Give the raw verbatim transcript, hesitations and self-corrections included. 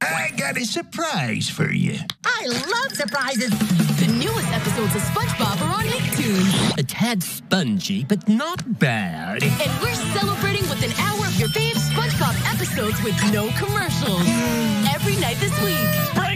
I got a surprise for you. I love surprises. The newest episodes of SpongeBob are on Nicktoons. A tad spongy, but not bad. And we're celebrating with an hour of your fave SpongeBob episodes with no commercials. Every night this week.